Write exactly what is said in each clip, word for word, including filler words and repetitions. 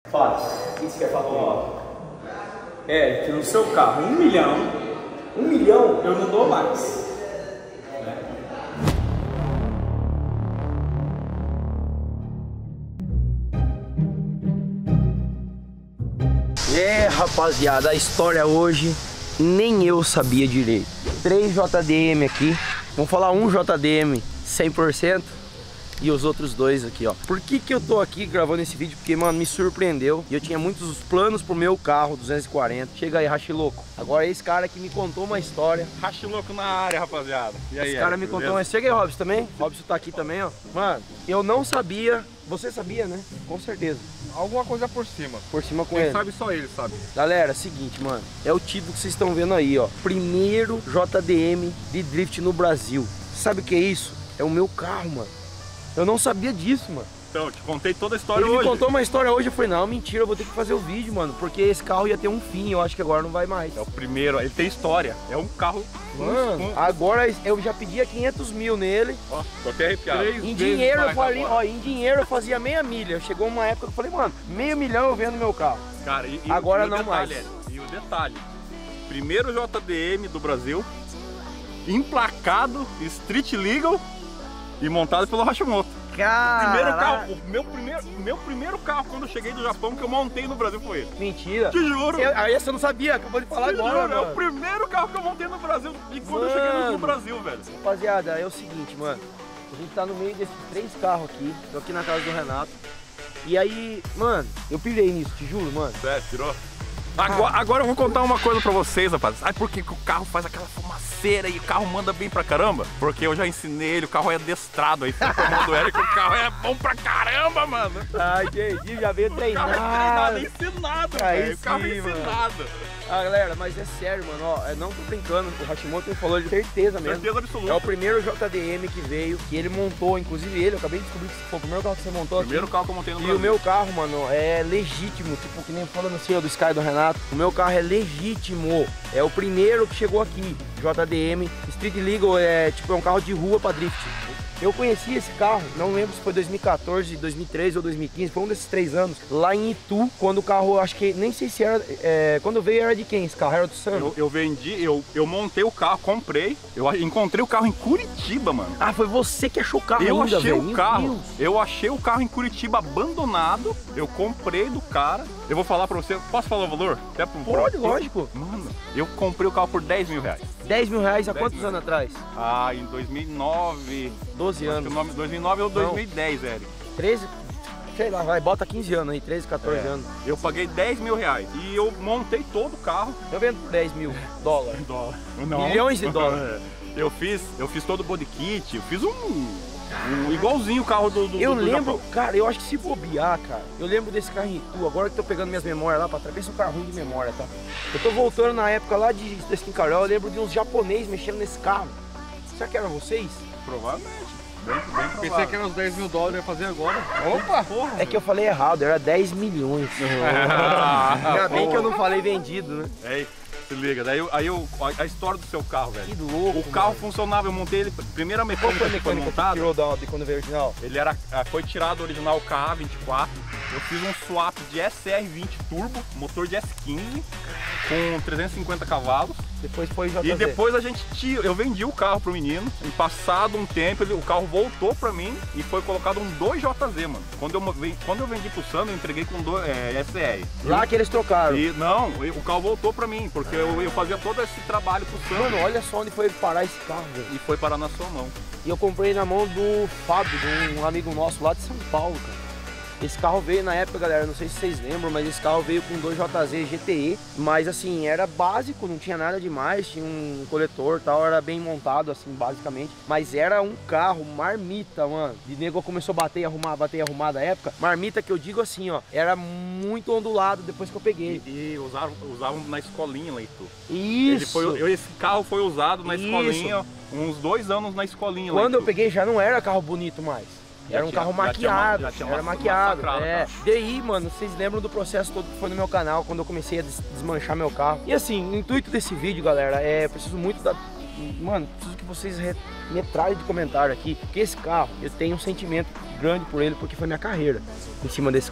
Fala, o que você quer falar comigo? É, que no seu carro um milhão, um milhão eu não dou mais. É, rapaziada, a história hoje nem eu sabia direito. três J D M aqui, vamos falar um J D M cem por cento. E os outros dois aqui, ó. Por que que eu tô aqui gravando esse vídeo? Porque, mano, me surpreendeu. E eu tinha muitos planos pro meu carro duzentos e quarenta. Chega aí, Rachiloco. Agora esse cara que me contou uma história. Rachiloco na área, rapaziada. E aí, Esse cara aí, me beleza? contou uma... Chega aí, Robson, também. Robson tá aqui também, ó. Mano, eu não sabia. Você sabia, né? Com certeza. Alguma coisa por cima. Por cima com Quem ele. sabe só ele, sabe? Galera, seguinte, mano. É o título que vocês estão vendo aí, ó. Primeiro J D M de drift no Brasil. Sabe o que é isso? É o meu carro, mano. Eu não sabia disso, mano. Então, eu te contei toda a história Ele hoje. me contou uma história hoje, eu falei, não, mentira, eu vou ter que fazer o vídeo, mano. Porque esse carro ia ter um fim, eu acho que agora não vai mais. É o primeiro, ele tem história. É um carro... Mano, um... agora eu já pedia quinhentos mil nele. Ó, tô até arrepiado. Três Em dinheiro eu falei, agora. ó, em dinheiro eu fazia meia milha. Chegou uma época que eu falei, mano, meio milhão eu vendo meu carro. Cara, e, e agora e o não detalhe, mais. É, e o detalhe, primeiro J D M do Brasil, emplacado, street legal e montado pelo Hashimoto. Cara, Primeiro carro, o meu primeiro, meu primeiro carro quando eu cheguei do Japão que eu montei no Brasil foi ele. mentira. Te juro. Eu, aí você não sabia, acabou de falar Te agora, juro, é o mano. primeiro carro que eu montei no Brasil e quando eu Mano. cheguei no Brasil, velho. Rapaziada, é o seguinte, mano. A gente tá no meio desses três carros aqui. Tô aqui na casa do Renato. E aí, mano, eu pirei nisso, te juro, mano. Sério, tirou? Agora, agora eu vou contar uma coisa pra vocês, rapaz. Sabe por que que o carro faz aquela fumaceira e o carro manda bem pra caramba? Porque eu já ensinei ele, o carro é adestrado aí. Foi comando Eric, o carro é bom pra caramba, mano. Ai, entendi, já veio O carro é treinado. treinado, é ensinado, Aí velho. O carro é sim, mano. ensinado. Ah, galera, mas é sério, mano, ó, eu não tô brincando, o Hashimoto falou de certeza mesmo. Certeza É o absoluta. primeiro J D M que veio, que ele montou, inclusive ele, eu acabei de descobrir que foi o primeiro carro que você montou Primeiro aqui. carro que eu montei no E Brasil. o meu carro, mano, é legítimo, tipo, que nem falando assim, ó, do Sky do Renato, o meu carro é legítimo, é o primeiro que chegou aqui, J D M, Street Legal, é tipo, é um carro de rua pra drift. Eu conheci esse carro, não lembro se foi dois mil e quatorze, dois mil e treze ou dois mil e quinze, foi um desses três anos, lá em Itu, quando o carro, acho que, nem sei se era, é, quando veio era de quem esse carro? Era do Sam? Eu, eu vendi, eu, eu montei o carro, comprei, eu encontrei o carro em Curitiba, mano. Ah, foi você que achou o carro Eu ainda, achei velho. o Meu carro, Deus. eu achei o carro em Curitiba abandonado, eu comprei do cara, eu vou falar pra você, posso falar o valor? Até pro, Pode, pro- lógico. Mano, eu comprei o carro por dez mil reais. dez mil reais há dez quantos mil. anos atrás? Ah, em dois mil e nove, doze acho que anos. o nome- dois mil e nove ou dois mil e dez, Eric. treze, sei lá, vai, bota quinze anos aí, treze, quatorze É. anos. Eu paguei dez mil reais e eu montei todo o carro. Eu vendo por dez mil dólares. Dólar. Milhões de dólares. Eu fiz, eu fiz todo o body kit, eu fiz um, um igualzinho o carro do, do Eu do lembro, Japão. cara, eu acho que se bobear, cara, eu lembro desse carro em Itu, agora que eu tô pegando minhas memórias lá pra trás, pensa um carro ruim de memória, tá? Eu tô voltando na época lá de da Skin Carol, eu lembro de uns japoneses mexendo nesse carro. Será que eram vocês? Provavelmente. Bem, bem provável. Pensei que era uns dez mil dólares, ia fazer agora. Opa! Porra, É que eu falei errado, era dez milhões. Ainda bem que eu não falei vendido, né? Aí, se liga, daí eu- aí eu, a, a história do seu carro, velho. Que louco, O carro mano. funcionava, eu montei ele, primeira Qual mecânica foi a que foi mecânica que montada, tirou da, de quando veio original? ele era, ah, foi tirado original K A vinte e quatro, eu fiz um swap de S R vinte Turbo, motor de S quinze, com trezentos e cinquenta cavalos, Depois foi J Z. e depois a gente tira, eu vendi o carro pro menino, e passado um tempo ele- o carro voltou pra mim e foi colocado um dois J Z, mano. Quando eu, ven- quando eu vendi pro Sandro, eu entreguei com dois, é, S R. Lá que eles trocaram. E não, o carro voltou pra mim, porque eu, eu fazia todo esse trabalho pro Sandro. Mano, olha só onde foi parar esse carro, velho. E foi parar na sua mão. E eu comprei na mão do Fábio, de um amigo nosso lá de São Paulo, cara. Esse carro veio na época, galera, não sei se vocês lembram, mas esse carro veio com dois J Z G T E, mas assim, era básico, não tinha nada demais, tinha um coletor e tal, era bem montado assim, basicamente, mas era um carro marmita, mano. E o nego começou a bater e arrumar, bater e arrumar da época. Marmita que eu digo assim, ó, era muito ondulado depois que eu peguei. E, e usaram, usavam na escolinha lá em Itu. Isso! Ele foi, eu- esse carro foi usado na Isso. escolinha, uns dois anos na escolinha lá em Quando eu Itu. peguei já não era carro bonito mais. Já Era um tinha- carro já tinha maquiado, ma- já tinha era ma- maquiado, massacrado, é. cara. Daí, mano, vocês lembram do processo todo que foi no meu canal, quando eu comecei a des- desmanchar meu carro. E assim, o intuito desse vídeo, galera, é, eu preciso muito da... Mano, preciso que vocês re- metralhem de comentário aqui, porque esse carro, eu tenho um sentimento grande por ele, porque foi minha carreira em cima desse carro.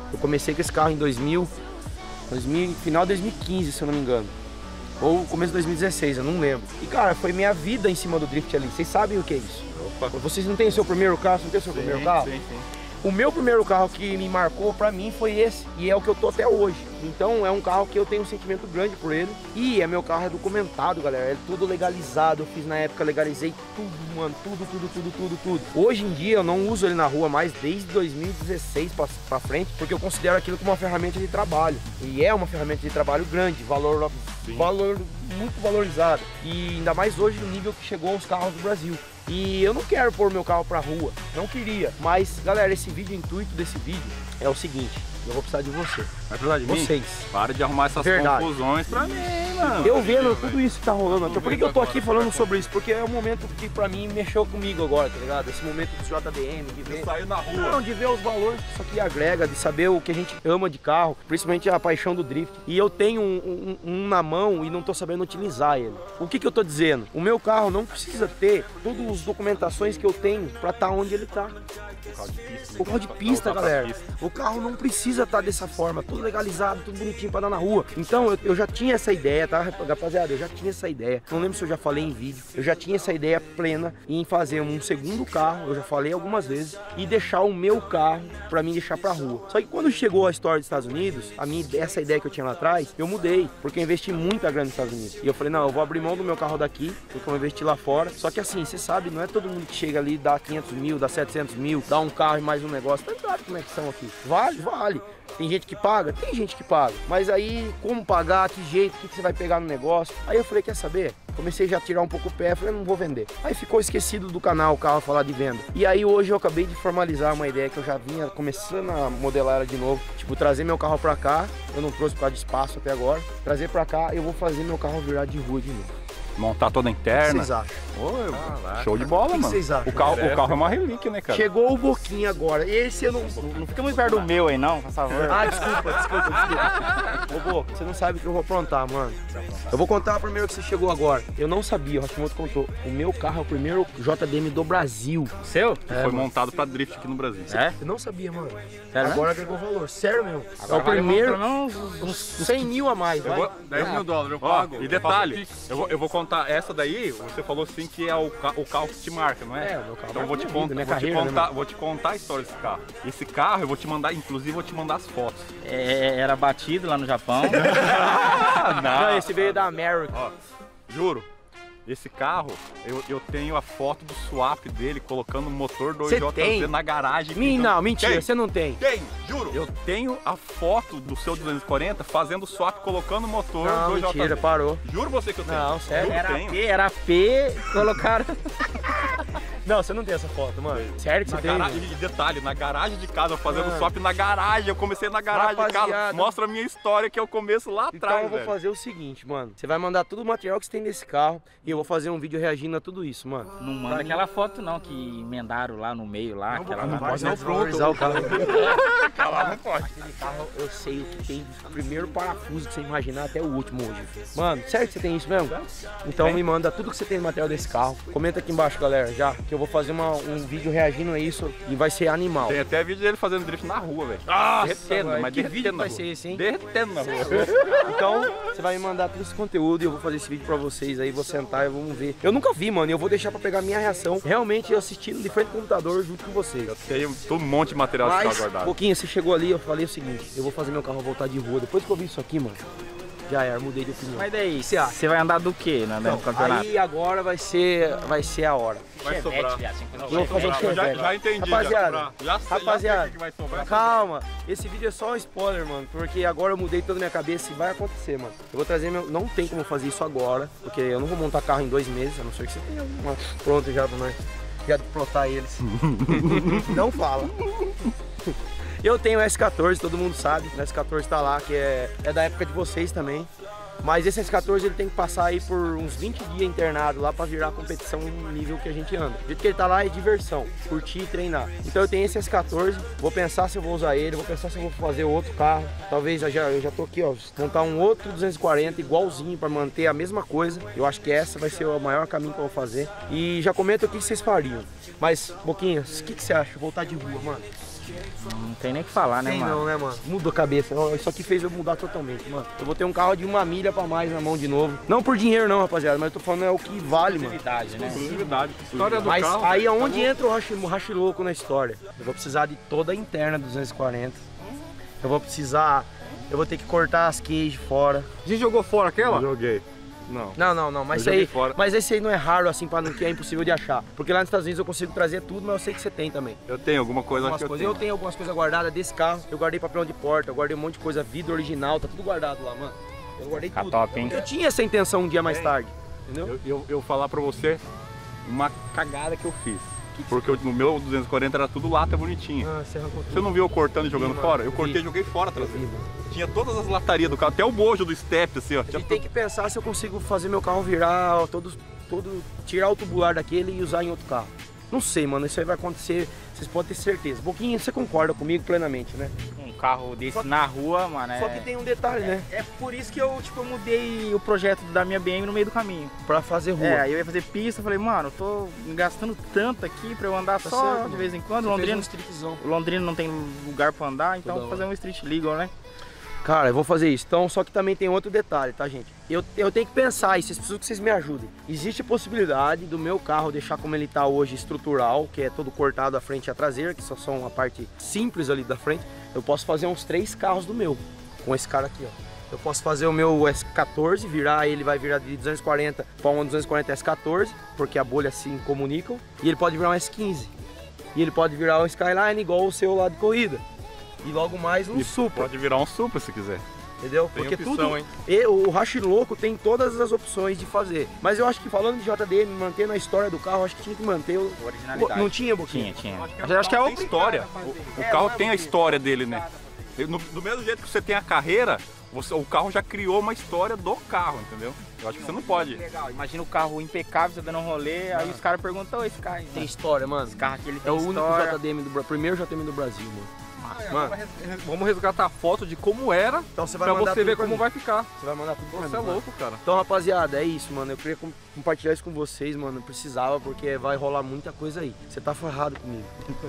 Eu comecei com esse carro em dois mil, dois mil, final de dois mil e quinze, se eu não me engano. Ou começo de dois mil e dezesseis, eu não lembro. E cara, foi minha vida em cima do drift ali. Vocês sabem o que é isso? Opa. Vocês não têm seu primeiro carro, você não tem seu sim, primeiro carro? Sim, sim. O meu primeiro carro que me marcou pra mim foi esse, e é o que eu tô até hoje. Então é um carro que eu tenho um sentimento grande por ele. E é meu carro é documentado, galera, é tudo legalizado. Eu fiz na época, legalizei tudo, mano, tudo, tudo, tudo, tudo, tudo. Hoje em dia eu não uso ele na rua mais desde dois mil e dezesseis pra, pra frente, porque eu considero aquilo como uma ferramenta de trabalho. E é uma ferramenta de trabalho grande, valor, valor muito valorizado. E ainda mais hoje no nível que chegou aos carros do Brasil. E eu não quero pôr meu carro pra rua, não queria. Mas, galera, esse vídeo, o intuito desse vídeo é o seguinte: eu vou precisar de você. Vai precisar de vocês. mim? Para de arrumar essas Verdade. confusões pra mim, mano. Eu vendo tudo isso que tá rolando aqui. Por que, que eu tô aqui falando sobre isso? Porque é um momento que pra mim mexeu comigo agora, tá ligado? Esse momento do J D M, de ver... sair na rua. Não, de ver os valores que isso aqui agrega, de saber o que a gente ama de carro, principalmente a paixão do drift. E eu tenho um, um, um na mão e não tô sabendo utilizar ele. O que que eu tô dizendo? O meu carro não precisa ter todas as documentações que eu tenho pra estar onde ele tá. O carro de pista, galera. O carro não precisa estar dessa forma, tudo legalizado, tudo bonitinho pra dar na rua. Então eu, eu já tinha essa ideia, tá, rapaziada? Eu já tinha essa ideia. Não lembro se eu já falei em vídeo. Eu já tinha essa ideia plena em fazer um segundo carro, eu já falei algumas vezes, e deixar o meu carro pra mim deixar pra rua. Só que quando chegou a história dos Estados Unidos, a minha, essa ideia que eu tinha lá atrás, eu mudei, porque eu investi muita grana nos Estados Unidos. E eu falei, não, eu vou abrir mão do meu carro daqui, porque eu vou investir lá fora. Só que assim, você sabe, não é todo mundo que chega ali, dá quinhentos mil, dá setecentos mil, dá um carro e mais um negócio. Tá ligado como é que são aqui? Vale? Vale. Tem gente que paga? Tem gente que paga. Mas aí, como pagar? Que jeito? O que você vai pegar no negócio? Aí eu falei, quer saber? Comecei já a tirar um pouco o pé, falei, não vou vender. Aí ficou esquecido do canal, o carro a falar de venda. E aí hoje eu acabei de formalizar uma ideia que eu já vinha começando a modelar ela de novo. Tipo, trazer meu carro pra cá, eu não trouxe por causa de espaço até agora. Trazer pra cá, eu vou fazer meu carro virar de rua de novo. Montar toda interna. O que vocês acham? Oh, ah, show de bola, que mano. O que vocês acham? O carro, o carro é uma relíquia, né, cara? Chegou o Boquinha agora. Esse eu não... Não fica muito perto do meu aí, não, por favor. Ah, desculpa, desculpa, desculpa. Ô, Boca, você não sabe o que eu vou aprontar, mano. Eu vou contar primeiro que você chegou agora. Eu não sabia, o Hashimoto contou. O meu carro é o primeiro J D M do Brasil. Seu? É, foi mano. montado pra drift aqui no Brasil. É? Eu não sabia, mano. Sério, agora né? agregou valor. Sério mesmo. Agora é o primeiro... Não, uns cem mil a mais, eu vai. Vou, dez mil dólares, eu pago. Ó, e detalhe, eu vou, eu vou contar essa daí, você falou assim que é o, o carro que te marca, não é? É, o meu carro. Então eu vou te, conta, vou, carreira, te contar, né, vou te contar a história desse carro. Esse carro eu vou te mandar, inclusive vou te mandar as fotos. É, era batido lá no Japão. não. não, esse veio da América. Ó, juro. Esse carro, eu, eu tenho a foto do swap dele colocando o motor dois J Z na garagem. Min, não, mentira, tem. Você não tem. Tem, juro. Eu tenho a foto do seu duzentos e quarenta fazendo o swap colocando o motor não, dois J Z. Mentira, parou. Juro você que eu tenho. Não, sério. Era P, era P, colocaram... Não, você não tem essa foto, mano. Sério que na você garagem, tem? E detalhe, na garagem de casa, fazendo ah. swap na garagem. Eu comecei na garagem Rapaziada. de casa. Mostra a minha história que é o começo lá então, atrás, Então eu vou velho. fazer o seguinte, mano. Você vai mandar todo o material que você tem nesse carro e eu vou fazer um vídeo reagindo a tudo isso, mano. Não manda aquela foto não, que emendaram lá no meio lá. Não, aquela não lá pode não valorizar o carro. Calar não pode. Aquele carro eu sei o que tem do primeiro parafuso que você imaginar até o último hoje. Mano, sério que você tem isso mesmo? Então me manda tudo que você tem no material desse carro. Comenta aqui embaixo, galera, já, que eu vou fazer uma, um vídeo reagindo a isso e vai ser animal. Tem até vídeo dele fazendo drift na rua, velho. Derretendo, mas que derretendo vídeo vai ser esse, hein? Derretendo na rua. Então, você vai me mandar todo esse conteúdo e eu vou fazer esse vídeo pra vocês aí, vou sentar e vamos ver. Eu nunca vi, mano, e eu vou deixar pra pegar a minha reação, realmente assistindo de frente ao computador junto com vocês. Eu tenho todo um monte de material Mas, de carro guardado. Pouquinho, você chegou ali, eu falei o seguinte, eu vou fazer meu carro voltar de rua. Depois que eu vi isso aqui, mano, já era, mudei de opinião. Mas daí, você vai andar do que né, no campeonato? Aí agora vai ser, vai ser a hora. Vai sobrar. Eu vou fazer um chevette. Já, já entendi. Rapaziada, já, já, rapaziada, já que vai sobrar, calma. Esse vídeo é só um spoiler, mano, porque agora eu mudei toda a minha cabeça e vai acontecer, mano. Eu vou trazer meu... Não tem como fazer isso agora, porque eu não vou montar carro em dois meses, a não ser que você tenha uma pronto já pra nós. Já plotar eles. Não fala. Eu tenho o S quatorze, todo mundo sabe, o S quatorze tá lá, que é, é da época de vocês também. Mas esse S quatorze ele tem que passar aí por uns vinte dias internado lá pra virar competição no nível que a gente anda. O jeito que ele tá lá é diversão, curtir e treinar. Então eu tenho esse S quatorze, vou pensar se eu vou usar ele, vou pensar se eu vou fazer outro carro. Talvez eu já, eu já tô aqui, ó, montar um outro duzentos e quarenta igualzinho pra manter a mesma coisa. Eu acho que essa vai ser o maior caminho que eu vou fazer. E já comenta o que vocês fariam. Mas, Boquinhas, o que, que você acha? Voltar de rua, mano. Não tem nem o que falar, né, Tem mano? não, né, mano? Mudou a cabeça. Ó, isso aqui fez eu mudar totalmente, mano. Eu vou ter um carro de uma milha pra mais na mão de novo. Não por dinheiro não, rapaziada, mas eu tô falando é o que vale, mano. Exclusividade, né? Exclusividade. História do Mas carro. aí é onde entra o rachi, o rachi louco na história. Eu vou precisar de toda a interna do duzentos e quarenta. Eu vou precisar... Eu vou ter que cortar as queijas fora. A gente jogou fora aquela? Joguei. Não. Não, não, não, mas Eu isso aí, joguei fora. mas esse aí não é raro assim, para não que é impossível de achar. Porque lá nos Estados Unidos eu consigo trazer tudo, mas eu sei que você tem também. Eu tenho alguma coisa Algumas que eu coisas. tenho. Eu tenho algumas coisas guardadas desse carro. Eu guardei papelão de porta, eu guardei um monte de coisa, vidro original, tá tudo guardado lá, mano. Eu guardei Tá tudo. top, hein? Eu tinha essa intenção um dia mais tarde, entendeu? Eu, eu, eu falar pra você uma cagada que eu fiz. Porque eu- no meu duzentos e quarenta era tudo lata bonitinha. Ah, você arrancou tudo. Você não viu eu cortando e jogando Vi, fora? mano. Eu cortei e Vi. joguei fora a Eu vi, traseira. mano. Tinha todas as latarias do carro, até o bojo do step, assim, ó. A Tinha gente tem que pensar se eu consigo fazer meu carro virar, ó, todo, todo, tirar o tubular daquele e usar em outro carro. Não sei, mano, isso aí vai acontecer, vocês podem ter certeza. Boquinha, você concorda comigo plenamente, né? Um carro desse Só que- na rua, mano, é... Só que tem um detalhe, né? É por isso que eu, tipo, eu mudei o projeto da minha B M no meio do caminho. Pra fazer rua. É, aí eu ia fazer pista, eu falei, mano, eu tô gastando tanto aqui pra eu andar Tá só certo, de mano. vez em quando. Você fez Londrina, um streetzão. Londrina não tem lugar pra andar, então Toda vou fazer um street legal, né? Cara, eu vou fazer isso. Então, só que também tem outro detalhe, tá, gente? Eu, eu tenho que pensar, e vocês precisam que vocês me ajudem. Existe a possibilidade do meu carro deixar como ele tá hoje, estrutural, que é todo cortado a frente e a traseira, que só são a parte simples ali da frente. Eu posso fazer uns três carros do meu, com esse cara aqui, ó. Eu posso fazer o meu S quatorze, virar, ele vai virar de duzentos e quarenta para um duzentos e quarenta S quatorze, porque a bolha se comunicam. E ele pode virar um S quinze. E ele pode virar um Skyline igual o seu lá de corrida. E logo mais um E Supra. Pode virar um Supra se quiser. Entendeu? Tem Porque opção, tudo. hein? E o Rachi Louco tem todas as opções de fazer. Mas eu acho que falando de J D M, mantendo a história do carro, acho que tinha que manter o. Originalidade. Não tinha, Boquinha? Tinha, tinha. Mas eu acho que é a história. O, o carro tem a história dele, né? É, No, do mesmo jeito que você tem a carreira, você- o carro já criou uma história do carro, entendeu? Eu acho que você não pode. Legal, imagina o carro impecável, você dando um rolê, aí os caras perguntam, "Ô, esse carro, Tem história, mano. esse carro aqui ele É tem o único história." J D M do Brasil. Primeiro J D M do Brasil, mano. Mano, Vamos resgatar a foto de como era, então você vai pra mandar você tudo ver pra como mim. vai ficar. Você vai mandar tudo pra Você mim, é mano. louco, cara. Então, rapaziada, é isso, mano. Eu queria com- compartilhar isso com vocês, mano. Eu precisava, porque vai rolar muita coisa aí. Você tá ferrado comigo.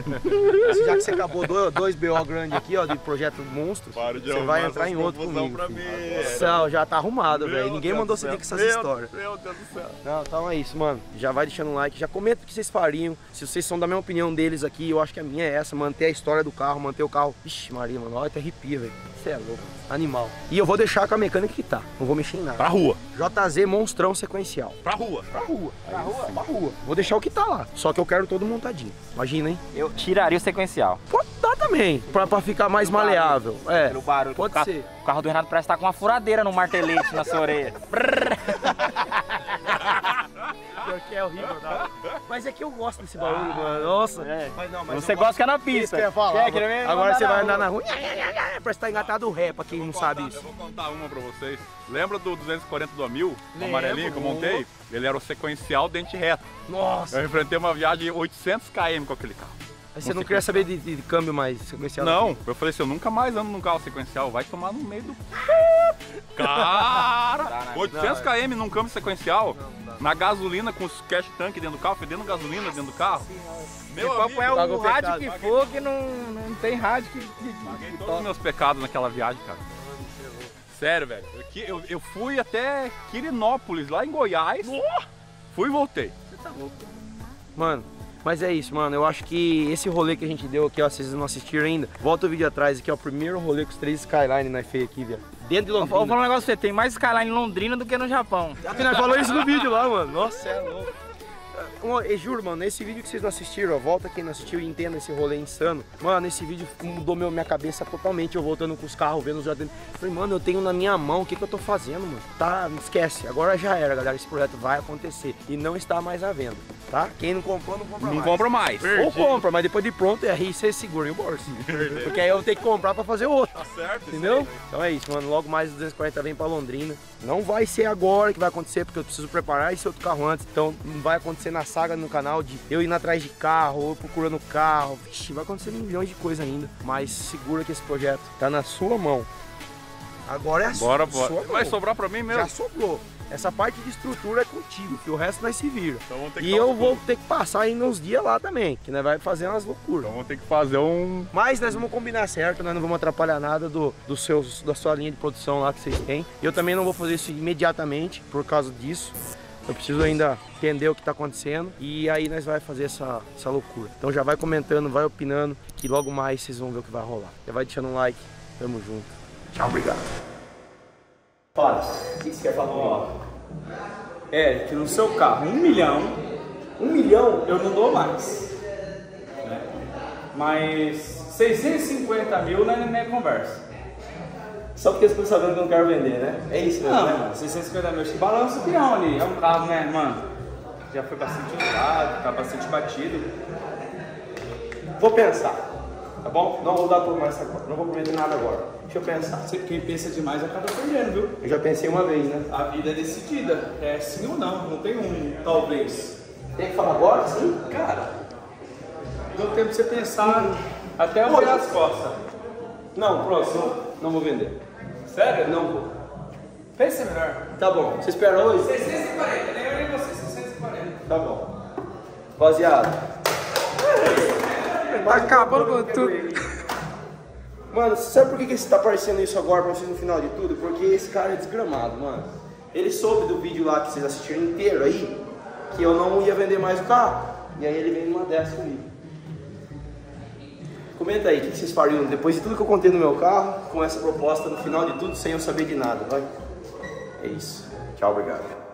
Já que você acabou do- dois B O grandes aqui, ó, de projeto monstro, Para de você arrumar vai entrar essas em outro confusão comigo. pra filho. mim. Nossa, já tá arrumado, velho. Ninguém Deus mandou do você vir com céu. essas Meu- histórias. Meu Deus do céu. Não, então é isso, mano. Já vai deixando um like, já comenta o que vocês fariam. Se vocês são da mesma opinião deles aqui, eu acho que a minha é essa, manter a história do carro, manter o carro. Ixi, Maria, mano, olha, até arrepia, velho. Você é louco. Animal. E eu vou deixar com a mecânica que tá. Não vou mexer em nada. Pra rua. J Z monstrão sequencial. Pra rua. Pra rua. Pra rua, pra rua. Vou deixar o que tá lá. Só que eu quero todo montadinho. Imagina, hein? Eu tiraria o sequencial. Pode dar também. Pra, pra ficar mais maleável. É. Pelo barulho. Pode o carro, ser. O carro do Renato parece estar com uma furadeira no martelete na sua orelha. Porque é horrível, tá? Mas é que eu gosto desse barulho, mano. Nossa. É. Mas não, mas Você eu gosta que é na Isso que pista. eu ia falar. Quer, quer ver? Agora Andar você na vai rua. andar na rua. Parece que tá engatado o ré, pra quem não sabe Eu isso. vou contar uma pra vocês. Lembra do duzentos e quarenta do Amil? O Lembro. amarelinho que eu montei? Ele era o sequencial dente reto. Nossa. Eu enfrentei uma viagem de oitocentos quilômetros com aquele carro. Aí você não queria saber de, de câmbio mais sequencial? Não, eu falei assim, eu nunca mais ando num carro sequencial, vai tomar no meio do... Cara! oitocentos quilômetros num câmbio sequencial, na gasolina com os cash tank dentro do carro, fedendo gasolina dentro do carro. Meu Qual amigo, é o pagou rádio pecado. que for que não, não tem rádio que... que- paguei que todos os meus pecados naquela viagem, cara. Sério, velho. Eu, que- eu, eu fui até Quirinópolis, lá em Goiás. Fui e voltei. Mano, mas é isso, mano. Eu acho que esse rolê que a gente deu aqui, ó, vocês não assistiram ainda, volta o vídeo atrás aqui, ó. O primeiro rolê com os três Skyline nós fez aqui, velho. Dentro de Eu vou Londrina. falar um negócio pra você, tem mais Skyline em Londrina do que no Japão. Afinal, falou isso no vídeo lá, mano. Nossa, é louco. Ó, eu juro, mano, esse vídeo que vocês não assistiram, ó, volta quem não assistiu e entenda esse rolê insano. Mano, esse vídeo mudou meu, minha cabeça totalmente. Eu voltando com os carros, vendo os já dentro. Falei, mano, eu tenho na minha mão, o que que eu tô fazendo, mano? Tá, esquece. Agora já era, galera. Esse projeto vai acontecer. E não está mais à venda, tá? Quem não comprou, não compra Não mais. compro mais. Ou compra, mas depois de pronto, é aí você segura em o bolso. Porque aí eu vou ter que comprar pra fazer outro. Tá certo, Entendeu? Então é isso, mano. Logo mais o duzentos e quarenta vem pra Londrina. Não vai ser agora que vai acontecer, porque eu preciso preparar esse outro carro antes. Então não vai acontecer na saga no canal de eu indo atrás de carro, ou procurando carro. Vixe, vai acontecer milhões de coisas ainda. Mas segura que esse projeto tá na sua mão. Agora é a Bora, sua bora. mão. Vai sobrar pra mim mesmo? Já sobrou. Essa parte de estrutura é contigo, que o resto nós se vira. Então vamos ter que E dar eu uns vou pulos. ter que passar aí uns dias lá também, que nós vai fazer umas loucuras. Então vamos ter que fazer um... Mas nós vamos combinar certo, nós não vamos atrapalhar nada do, do seus, da sua linha de produção lá que vocês têm. Eu também não vou fazer isso imediatamente por causa disso. Eu preciso ainda entender o que está acontecendo e aí nós vai fazer essa, essa loucura. Então já vai comentando, vai opinando, que logo mais vocês vão ver o que vai rolar. Já vai deixando um like, tamo junto. Tchau, obrigado. Fala, o que você quer falar? Ó, é, que no seu carro, um milhão, um milhão eu não dou mais. Né? Mas seiscentos e cinquenta mil não é na minha conversa. Só porque as pessoas sabem que eu não quero vender, né? É isso mesmo, Não, né? mano, seiscentos e cinquenta mil, que balança o peão ali. É um carro, né, mano? Já foi bastante usado, tá bastante batido. Vou pensar, tá bom? Não vou dar por mais agora, não vou prometer nada agora. Deixa eu pensar. Você, quem pensa demais acaba perdendo, viu? Eu já pensei uma vez, né? A vida é decidida, é sim ou não, não tem um talvez. Tem que falar agora, sim? Cara, deu tempo de você pensar até eu virar as costas. Não, próximo, não vou vender. Sério? Não vou. Pensa melhor. Tá bom, você espera hoje? seiscentos e quarenta, nem eu nem você, seiscentos e quarenta. Tá bom. Rapaziada. Tá acabando com tudo. Mano, sabe por que, que esse tá aparecendo isso agora pra vocês no final de tudo? Porque esse cara é desgramado, mano. Ele soube do vídeo lá que vocês assistiram inteiro aí, que eu não ia vender mais o carro. E aí ele vem numa dessa comigo. Comenta aí, o que vocês fariam depois de tudo que eu contei no meu carro, com essa proposta no final de tudo, sem eu saber de nada, vai? É isso. Tchau, obrigado.